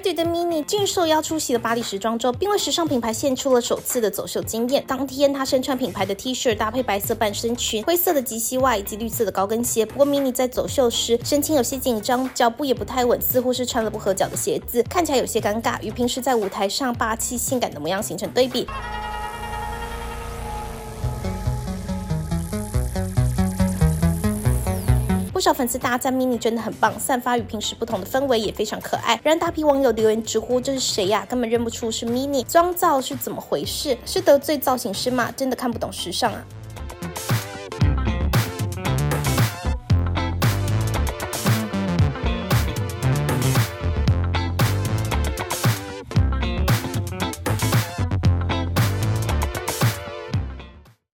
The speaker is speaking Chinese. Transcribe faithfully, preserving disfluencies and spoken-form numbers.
Verdi 的 Mini 近日受邀出席了巴黎时装周，并为时尚品牌献出了首次的走秀经验。当天，她身穿品牌的 T 恤，搭配白色半身裙、灰色的及膝袜以及绿色的高跟鞋。不过 Mini 在走秀时神情有些紧张，脚步也不太稳，似乎是穿了不合脚的鞋子，看起来有些尴尬，与平时在舞台上霸气性感的模样形成对比。不少粉丝大赞 Mini 真的很棒，散发与平时不同的氛围，也非常可爱。然而大批网友留言直呼这是谁呀、啊？根本认不出是 Mini， 妆造是怎么回事？是得罪造型师吗？真的看不懂时尚啊！